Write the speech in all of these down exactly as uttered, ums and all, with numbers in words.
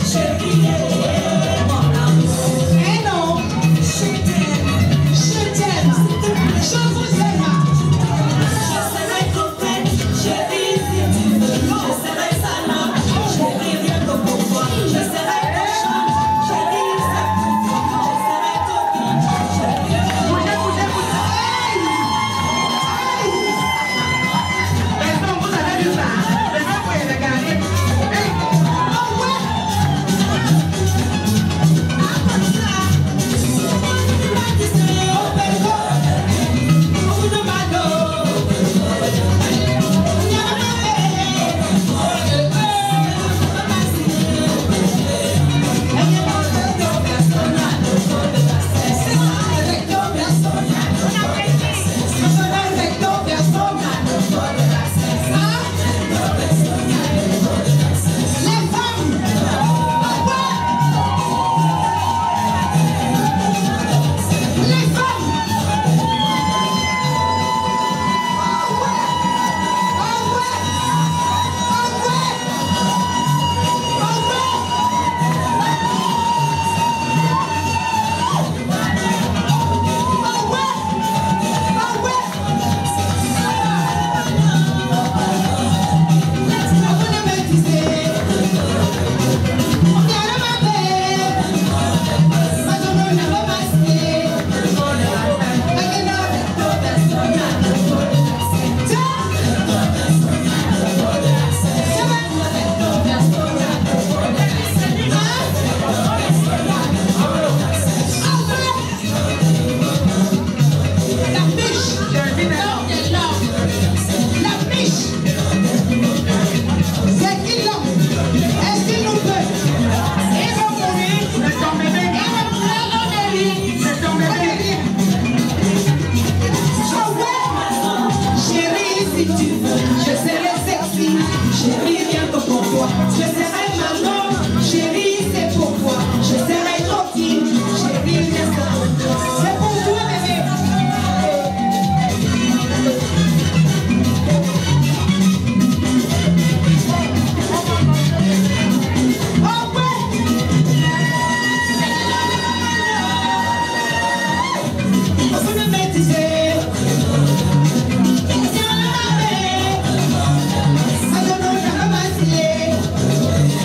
Yeah.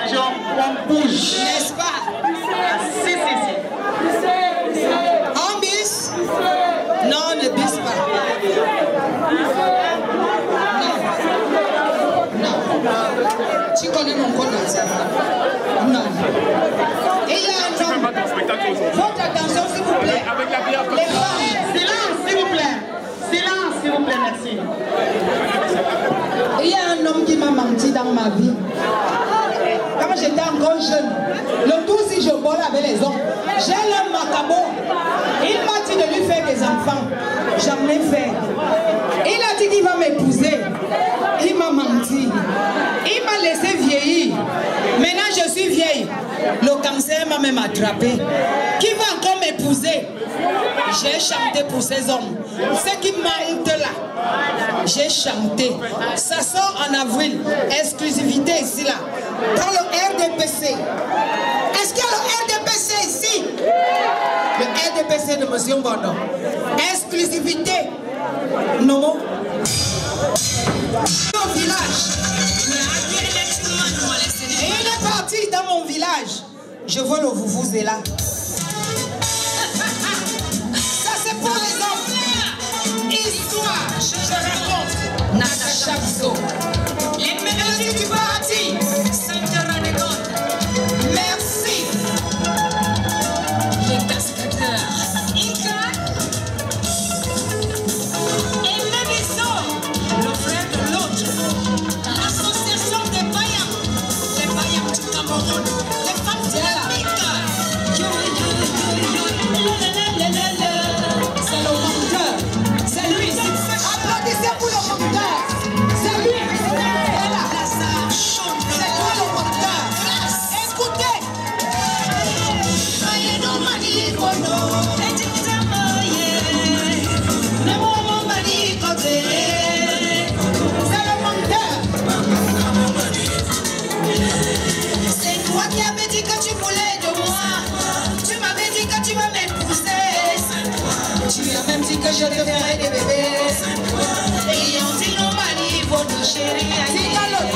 question, on bouge. N'est-ce pas? Si, si, si. On bise? Non, on ne bise pas. Non. Non. Tu connais mon code dans non. Et il y a un homme. Votre attention, s'il vous plaît. Les femmes. Silence, s'il vous plaît. Silence, s'il vous plaît, merci. Il y a un homme qui m'a menti dans ma vie. Quand j'étais encore jeune, le tout si je vole avec les hommes, j'ai l'homme macabo. Il m'a dit de lui faire des enfants. J'en ai fait. Il a dit qu'il va m'épouser. Il m'a menti. Il m'a laissé vieillir. Maintenant je suis vieille. Le cancer m'a même attrapé. Qui va encore m'épouser? J'ai chanté pour ces hommes. Ce qui manque là, j'ai chanté. Ça sort en avril. Exclusivité ici là. Dans le R D P C. Est-ce qu'il y a le R D P C ici? Le R D P C de M. Mbondon. Exclusivité. Non. Au village. Et il est parti dans mon village. Je vois le Vuvuzela. Ça c'est pour les hommes. Histoire, je raconte. Natacha Biso. Les mélodies du parti. Merci. Les cascadeurs. Ika. Et Mébiso. Le frère de l'autre. L'association des païens. Les païens du Cameroun. Les femmes dynamiques. C'est le monteur. C'est lui. Applaudissez pour le monteur. C'est lui. Voilà. C'est toi le monteur. Écoutez. C'est le monteur. C'est toi qui avais dit que tu voulais de moi. Tu m'avais dit que tu vas m'épouser. Tu as même dit que je te ferai des bébés. Et on dit non, mani, votre chérie. C'est dans le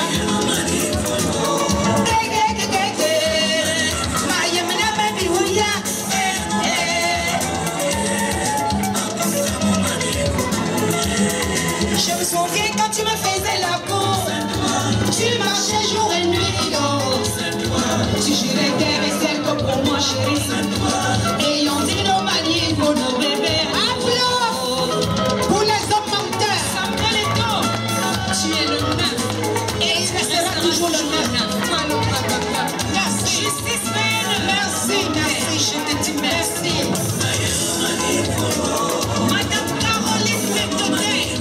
je me souviens quand tu me faisais la cour. Tu marchais jour et nuit. Tu jurais terre et ciel que pour moi chérie. Et on dit nos manies pour nos bébés. Applaudissements pour les hommes menteurs. Samuel Eto'o, tu es le neuf. Et il restera toujours le neuf. Merci. Justice pleine, merci, merci. Je te dis merci. Madame Caroline Méthodé.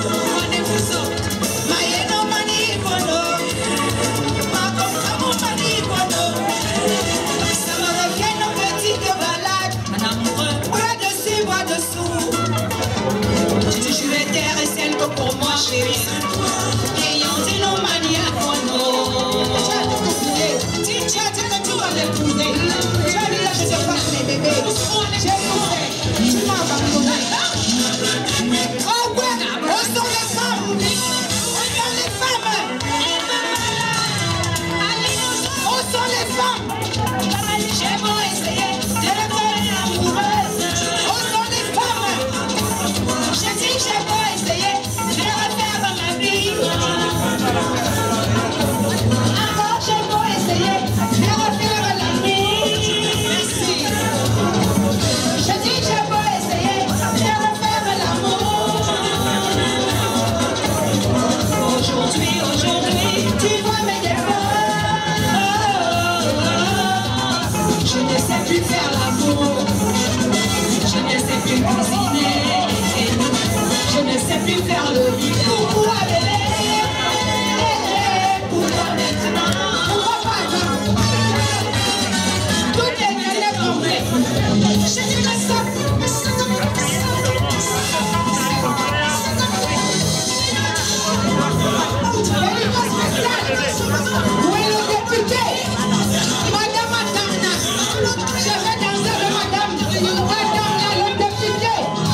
Maïeno mani bono. Maman Kamo mani bono. Ça me revient nos petites balades. Bras dessus, bras dessous. Je te jurais terre et ciel que pour moi chérie. Ayant dit non mani à bono. Tu as dit que tu as dit que tu vas l'épouser. Tu as dit là je te fasse les bébés. J'ai épousé. Tu m'as abandonné. Oh ouais, où sont les femmes? Où sont les femmes? Où sont les femmes? J'ai beau essayer de les faire amoureuses. Où sont les femmes? J'ai dit que j'ai beau essayer de les refaire ma vie. Encore j'ai beau essayer de refaire la vie. Merci. J'ai dit que j'ai beau essayer de refaire l'amour. Aujourd'hui, aujourd'hui, tu vois mes défauts. Je ne sais plus faire l'amour. Je ne sais plus cuisiner. Je ne sais plus faire le pourquoi bébé. Pourquoi maintenant? Pourquoi pas maintenant? Tout est bien compris. Je dis que ça. Où est le député? Madame Atana. Je vais danser de madame. Madame le député.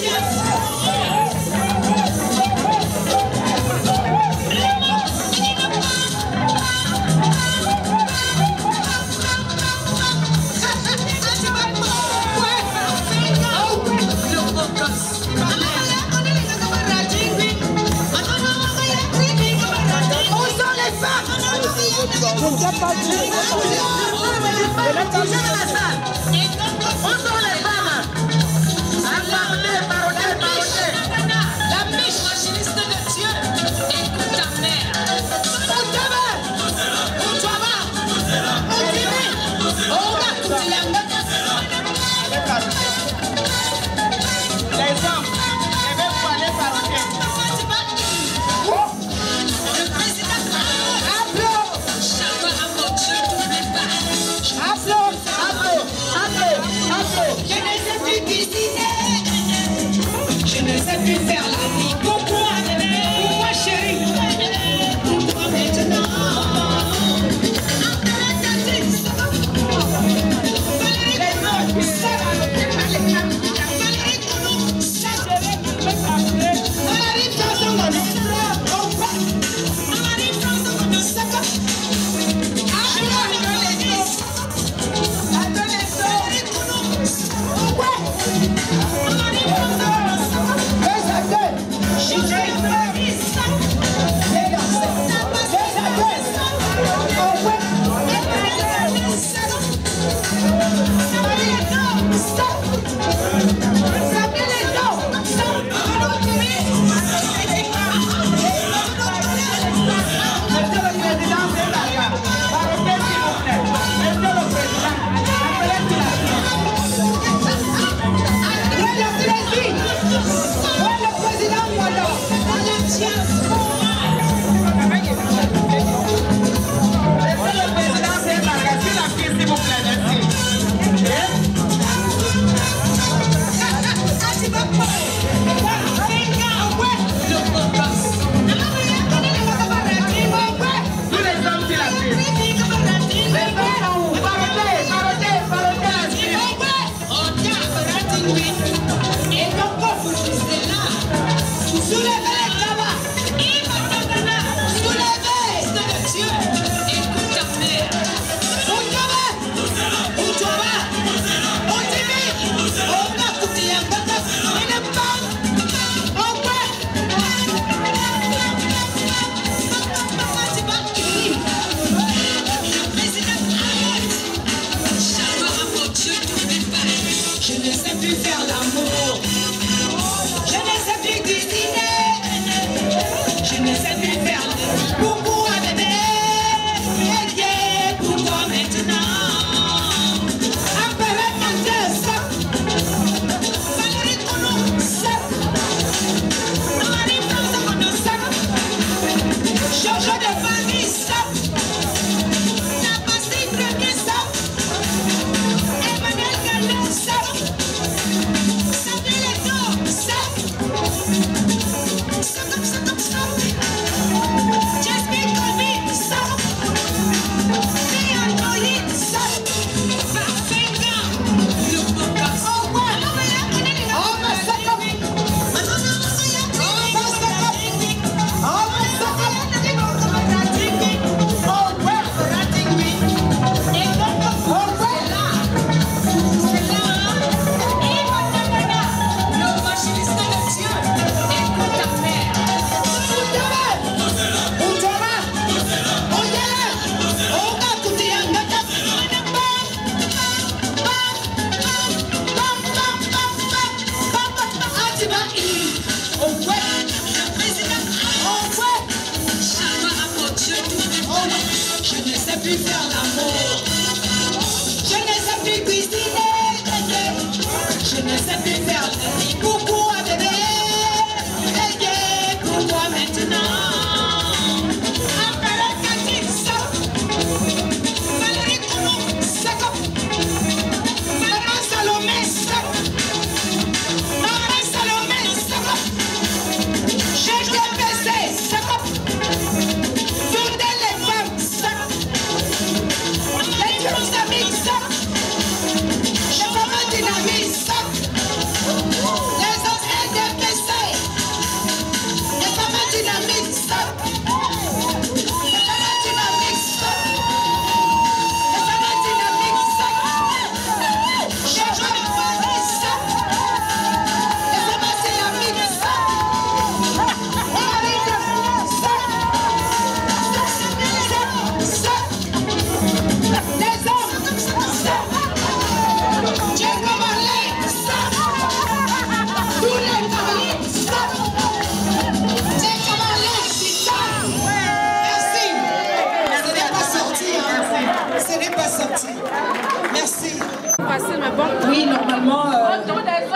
Dynamique,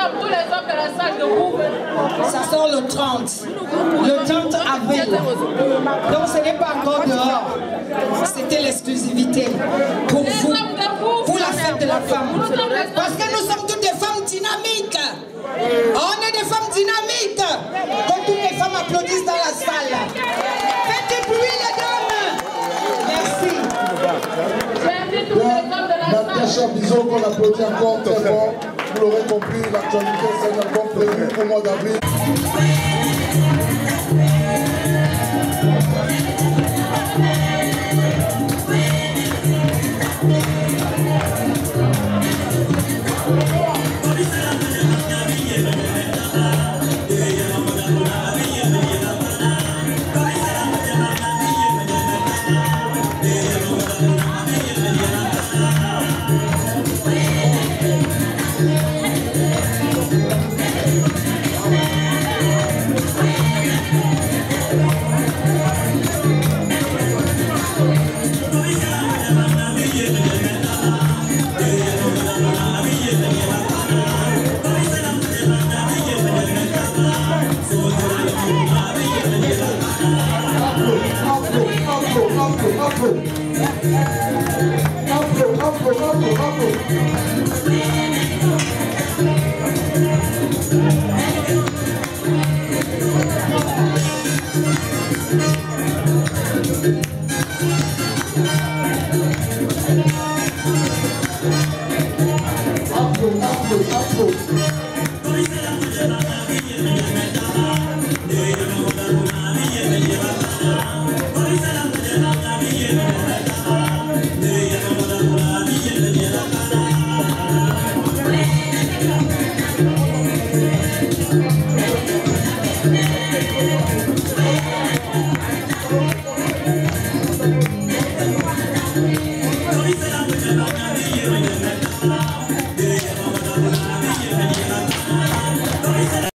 hommes, tous les hommes de la salle debout. Ça sort le trente. Le trente avril. Donc ce n'est pas encore dehors. C'était l'exclusivité pour vous, pour la fête de la femme. Parce que nous sommes toutes des femmes dynamiques. On est des femmes dynamiques. Que toutes les femmes applaudissent dans la salle. Faites du bruit les dames. Merci. J'invite tous les hommes de la salle. Natacha Bizot qu'on applaudit encore très fort. Vous l'aurez compris, l'actualité c'est un album prévu pour le mois d'avril. Thank you.